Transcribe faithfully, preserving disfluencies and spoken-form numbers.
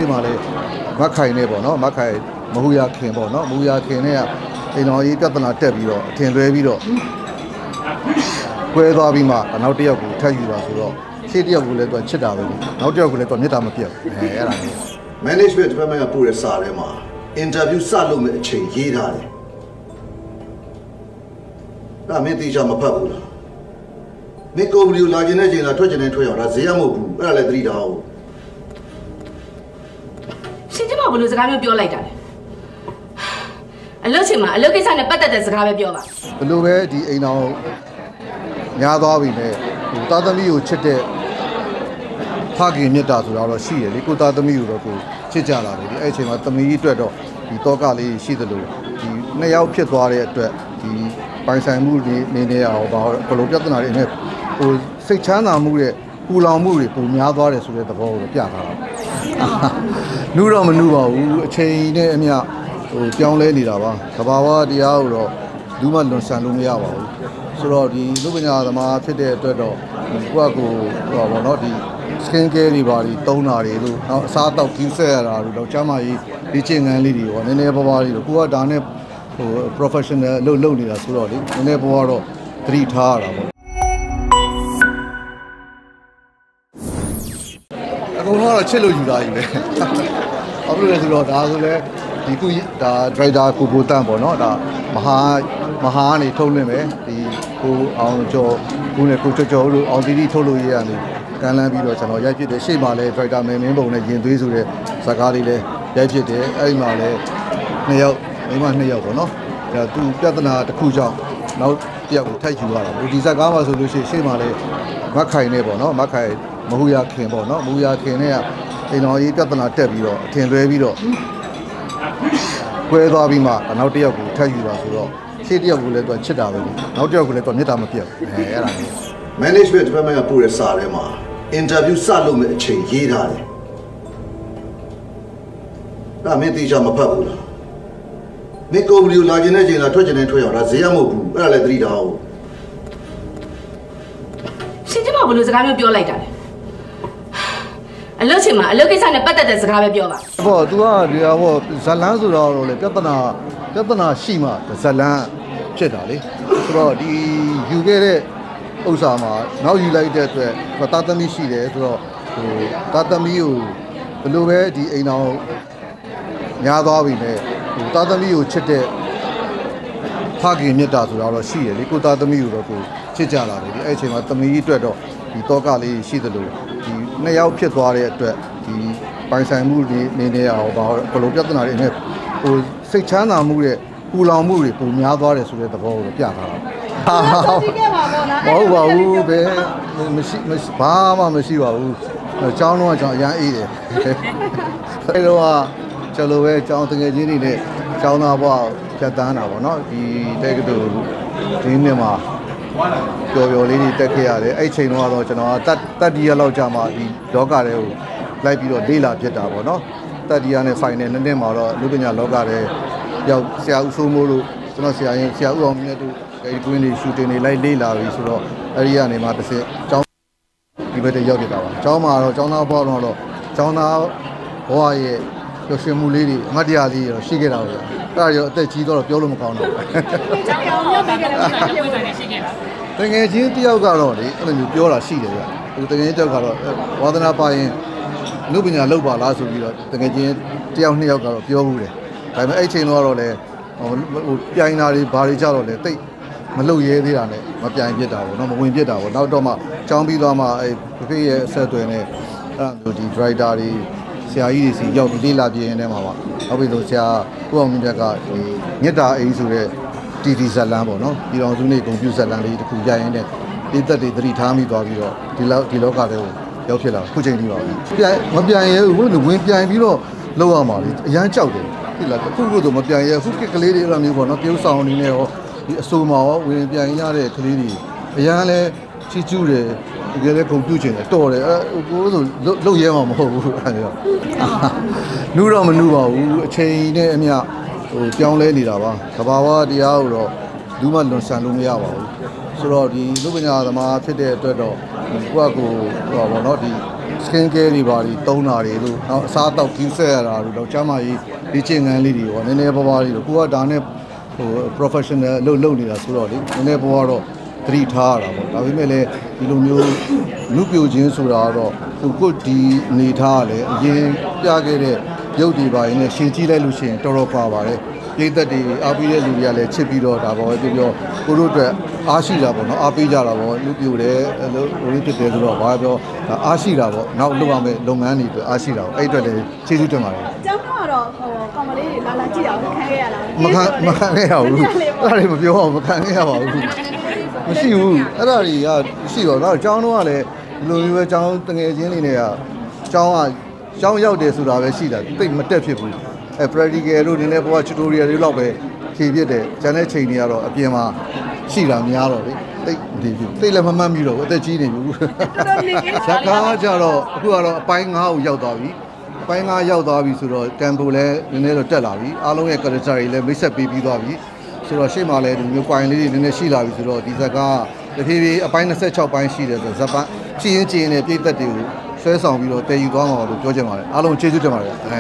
မှာလေမက်ခိုင်နေပေါ့နော်မက်ခိုင်မဟူယာခင်ပေါ့နော်မဟူယာခင်နဲ့ကအိမ်တော်ကြီးပြဿနာတက်ပြီးတော့အထင်လွဲပြီးတော့ကွဲသွားပြီးမှနောက်တစ်ယောက်ကိုထပ်ယူပါဆိုတော့ရှေ့တစ်ယောက်ကိုလည်းသူကချစ်တာပဲနောက်တစ်ယောက်ကိုလည်းသူကမေတ္တာမပြတ်ဘူးအဲအဲ့ဒါမျိုး management department ကပို့တဲ့စာထဲမှာ interview စလုပ်မယ့်အချိန်ရေးထားတယ်ဒါမင်းတေချာမဖတ်ဘူးလားမင်းကုမ္ပဏီကိုလာကျင်တဲ့ချိန်လာထွက်ကျင်တဲ့ထွက်ရအောင်ဒါဈေးရမဟုတ်ဘူးအဲ့ဒါလည်းသတိထားအောင်ရှင်ကျမဘယ်လိုစကားမျိုးပြောလိုက်တာလဲအလုပ်ချိန်မှာအလုပ်ကိစ္စနဲ့ပတ်သက်တဲ့စကားပဲပြောပါဘယ်လိုပဲဒီအိမ်တော်ညားသွားပြီနဲ့ဟိုသားသမီးကိုချစ်တဲ့ဖခင်မြတ်တာဆိုတာတော့ရှိရလေကိုသားသမီးကိုတော့ကိုချစ်ကြလာတယ်ဒီအဲ့အချိန်မှာသမီးအတွက်တော့ဒီတောကလေးရှိသလိုဒီနှစ်ယောက်ဖြစ်သွားတဲ့အတွက်ဒီပိုင်ဆိုင်မှုတွေနေနေအောင်ဘာဘလို့ပြဿနာတွေနဲ့ဟိုစိတ်ချမ်းသာမှုတဲ့ပူလောင်မှုတွေပုံများသွားတယ်ဆိုတဲ့သဘောကိုပြထားတာနူးတော့မနူးပါဘူးအချိန်နဲ့အမျှဟိုပြောင်းလဲနေတာပါကဘာဝတရားကိုတော့ဘူးမှလွန်ဆန်လို့မရပါဘူးဆိုတော့ဒီလူပညာသမားဖြစ်တဲ့အတွက်တော့ကိုယ့်ကိုဟိုပါတော့ဒီ skin care တွေပါဒီတုံးတာတွေလို့နောက်အစားအသောက်ကြီးဆက်ရတာလို့တော့ကျမကြီးဒီချင်းငန်းလေးတွေပေါ့နည်းနည်းပါးပါးလေးတော့ကိုကဒါနဲ့ဟို professional လို့လုပ်နေတာဆိုတော့လေနည်းနည်းပါးပါးတော့သတိထားရတာပေါ့အကုန်လုံးကတော့ချစ်လို့ယူတာကြီးပဲဘာလို့လဲဆိုတော့ဒါဆိုလဲဒီခုဒါ driver ကိုကိုတန့်ပေါ့နော်ဒါမဟာမဟာကနေထုတ်လွှင့်မယ်ဒီကိုအောင်ကျော်ကိုနဲ့ကိုကျော်ကျော်တို့အောင်တီတီထုတ်လို့ရရနေကမ်းလန်းပြီးတော့ကျွန်တော်ရိုက်ဖြစ်တယ်ရှေ့မှာလဲ driver မင်းမင်းပုံနဲ့ရင်သွေးဆိုတဲ့ဇာကားလေးလဲရိုက်ဖြစ်တယ်အဲ့ဒီမှာလဲနှစ်ယောက်မိမနှစ်ယောက်ပေါ့နော်ဒါသူပြဿနာတစ်ခုကြောင့်နောက်တစ်ယောက်ကိုထိုက်ယူရတာဒီဇာကားမှာဆိုလို့ရှိရင်ရှေ့မှာလဲမက်ခိုင်နေပေါ့နော်မက်ခိုင်မဟူယာခင်ပေါ့နော်မဟူယာခင်နဲ့ကအိမ်တော်ကြီးပြဿနာတက်ပြီးတော့အထင်လွဲပြီးတော့ကွဲသွားပြီးမှနောက်တစ်ယောက်ကိုထပ်ယူပါဆိုတော့ရှေ့တစ်ယောက်ကိုလည်းသူကချစ်တာပဲနောက်တစ်ယောက်ကိုလည်းသူကမေတ္တာမပြတ်ဘူးအဲအဲ့ဒါမျိုး management department ကပို့တဲ့စာထဲမှာ interview စလုပ်မယ့်အချိန်ရေးထားတယ်ဒါမင်းတေချာမဖတ်ဘူးလားမင်းကုမ္ပဏီကိုလာကျင်တဲ့ချိန်လာထွက်ကျင်တဲ့ထွက်ရအောင်ဒါဈေးရမဟုတ်ဘူးအဲ့ဒါလည်းသတိထားအောင်ရှင်ကျမဘယ်လိုစကားမျိုးပြောလိုက်တာလဲအလုပ်ချိန်မှာအလုပ်ကိစ္စနဲ့ပတ်သက်တဲ့စကားပဲပြောပါဟော तू ကဒီဟောဇလန်းဆိုတော့လေပြဿနာပြဿနာရှိမှဇလန်းဖြစ်တာလေဆိုတော့ဒီယူခဲ့တဲ့ဥစ္စာမှာနောက်ယူလိုက်တဲ့အတွက်သားသမီးရှိတယ်ဆိုတော့ဟိုသားသမီးကိုဘယ်လိုပဲဒီအိမ်တော်ညားသွားပြီနဲ့ဟိုသားသမီးကိုချစ်တဲ့ဖခင်မြတ်တာဆိုတာတော့ရှိရလေကိုသားသမီးကိုတော့ကိုချစ်ကြလာတယ်ဒီအဲ့အချိန်မှာသမီးအတွက်တော့ဒီတောကလေးရှိသလိုဒီနှစ်ယောက်ဖြစ်သွားတဲ့အတွက်ဒီပိုင်ဆိုင်မှုတွေနေနေအောင်ဘာဘလို့ပြဿနာတွေနဲ့ဟိုစိတ်ချမ်းသာမှုတဲ့ပူလောင်မှုတွေပုံများသွားတယ်ဆိုတဲ့သဘောကိုပြထားတာမဟုတ်ပါဘူးဘယ်မရှိဘာမှမရှိပါဘူးအကြောင်းတော့ကျွန်တော်အရန်အေးတယ်အဲတော့ကျွန်တော်ပဲကျောင်းတငယ်ချင်းတွေနဲ့ကျောင်းသားဘဝဖြတ်တန်းတာပေါ့နော်ဒီတက်ကတူဒီနေ့မှာပျော်ပျော်လေးတွေတက်ခဲ့ရတယ်အဲ့ချိန်တော့ကျွန်တော်ကတတ်တက်ဒီရလောက်ကြာမှဒီလောကတွေကိုလိုက်ပြီးတော့လေးလာဖြစ်တာပေါ့နော်တက်ဒီရနဲ့ final နှစ်နှစ်မှာတော့လူပညာလောကတွေရောက်ဆရာဦးစိုးမိုးတို့ကျွန်တော်ဆရာရင်ဆရာဦးအောင်မြတ်တို့အဲဒီတွင်းတွေရှူတင်တွေလိုက်လေးလာပြီဆိုတော့အဲ့ဒီကနေမှတစ်စက်ကျောင်းဒီဘက်တည်းရောက်နေတာပါကျောင်းမှာတော့ကျောင်းသားဘဝတော့ကျောင်းသားဘဝရဲ့ပျော်ရွှင်မှုလေးတွေအမတ်တရားလေးတော့ရှိခဲ့တာပဲအဲ့ဒါရောအသက်ကြီးတော့ပြောလို့မကောင်းတော့ဘူးကျောင်းရောရောက်နေကြတယ်ပြောတယ်ရှိခဲ့တာတကယ်ချင်းတယောက်ကတော့လေအဲ့လိုမျိုးပြောတာရှိတယ်ဗျသူတကယ်ချင်းတယောက်ကတော့ဝါသနာပါရင်လူပညာလောက်ပါလားဆိုပြီးတော့တကယ်ချင်းတယောက်နှစ်ယောက်ကတော့ပြောဘူးတယ်ဒါပေမဲ့အဲ့ချိန်တော့လည်းဟိုပြိုင်တာတွေဘာတွေကြတော့လေတိတ်မလုံရဲသေးတာနဲ့မပြိုင်ပြစ်တာပေါ့နော်မဝင်ပြစ်တာပေါ့နောက်တော့မှចောင်းပြီးသွားမှအဲ့ဖဖေရဲ့အဆက်အသွယ်နဲ့အဲ့လိုဒီ driver တွေဆရာကြီးတွေစီရောက်ပြီးလေးလာပြင်းနေမှာပါနောက်ပြီးတော့ဆရာဦးအောင်မြင့်ကဒီမြစ်တာအိမ်ဆိုတဲ့ တီ တီ ဇလန်းပေါ့နော်ပြည်တော်စုနေကွန်ပျူတာဇလန်းလေးတစ်ခုရိုက်ရင်းနဲ့ဒီသက်တွေသတိထားမိသွားပြီးတော့ဒီလောက်ဒီလောကတွေကိုရောက်ဖြစ်လာခုချိန်ကြီးပါပဲပြိုင်မပြိုင်ရဲဘူးဝင်ပြိုင်ပြီးတော့လောက်ရမှာလေအရန်ကြောက်တယ်ဒီလားအခုခုဆိုမပြိုင်ရဲခုကကလေးတွေအဲ့လိုမျိုးပေါ့နော်ပြုံးဆောင်နေနေရောဒီအဆိုမှာရောဝင်ပြိုင်ရတဲ့ကလေးတွေအရန်လဲချီကျူးတယ်ဒီကလေးကုန်ပြုတ်ချင်တယ်တော်တယ်အဲကိုဆိုလုတ်ရဲမှာမဟုတ်ဘူးအဲ့ဒါနူးတော့မနူးပါဘူးအချိန်နဲ့အမျှဟိုပြောင်းလဲနေတာပါကဘာဝတရားကိုတော့ဘူးမှလွန်ဆန်လို့မရပါဘူးဆိုတော့ဒီလူပညာသမားဖြစ်တဲ့အတွက်တော့ကိုယ့်ကိုဟိုပါဘောနော်ဒီ skin care တွေပါတွေတုံးတာတွေလို့နောက်အစားအသောက်ကြီးဆက်ရတာလို့တော့ကျမကြီးဒီကျင့်ငန်းလေးတွေပေါ့နည်းနည်းပါးပါးလေးတော့ကိုကဒါနဲ့ဟို professional အလုပ်လုပ်နေတာဆိုတော့လေနည်းနည်းပါးပါးတော့သတိထားရတာပေါ့ဒါပေမဲ့လည်းဒီလိုမျိုးလူပြိုခြင်းဆိုတာတော့သူကိုဒီအနေထားကလည်းအရင်ပြခဲ့တဲ့ရုပ်တွေပါရင်လည်းရှင်းကြည့်လိုက်လို့ရှိရင်တော်တော်ပါပါတယ်ပြည်သက်တွေအားပေးတဲ့လူတွေကလည်းချစ်ပြီးတော့ဒါပေါ့ပြောပြောကိုတို့အတွက်အားရှိတာပေါ့နော်အားပေးကြတာပေါ့လူပြိုတယ်လို့ဟိုလေးဖြစ်တယ်ဆိုတော့ဘာပြောအားရှိတာပေါ့နောက်လုပ်ရမယ့်လုပ်ငန်းတွေအတွက်အားရှိတာပေါ့အဲ့အတွက်လည်းကျေးဇူးတင်ပါတယ်ကျောင်းတော့ဟိုကောင်မလေးတွေလာလာကြည့်အောင်ခံခဲ့ရလားမခံမခံခဲ့ရဘူးအဲ့ဒါတွေမပြောအောင်မခံခဲ့ရပါဘူးမရှိဘူးအဲ့ဒါတွေကရှိတော့တော့ကျောင်းတော့ကလည်းဒီလိုမျိုးပဲကျောင်းတငယ်ချင်းတွေနဲ့ကကျောင်းကကျောင်းရောက်တယ်ဆိုတာပဲရှိတာတိတ်မတက်ဖြစ်ဘူးအဲ practical တို့နည်းနည်းပေါ်က tutorial တွေလောက်ပဲဖြည့်ပြတယ်ကျန်တဲ့ချိန်တွေကတော့အပြင်မှာရှိတာများတော့လေတိတ်ဒီတိတ်လည်းမမှတ်မိတော့ဘူးအသက်ကြီးနေပြီဇက်ကားကြတော့အခုကတော့အပိုင်း၅ကိုရောက်သွားပြီအပိုင်း၅ရောက်သွားပြီဆိုတော့ tempo လည်းနည်းနည်းတော့တက်လာပြီအားလုံးရဲ့ character တွေလည်းမိတ်ဆက်ပေးပြီးသွားပြီဆိုတော့ရှေ့မှာလည်းဒီမျိုး point လေးတွေနည်းနည်းရှိလာပြီဆိုတော့ဒီဇက်ကားတဖြည်းဖြည်းအပိုင်း၂၆ပိုင်းရှိတယ်ဆိုဇက်ပန်းချီရင်ချီရင်နဲ့ပြည့်သက်တွေကိုဆွဲဆောင်ပြီးတော့တည်ယူသွားမှာလို့ပြောချင်ပါတယ်အားလုံးကျေးဇူးတင်ပါတယ်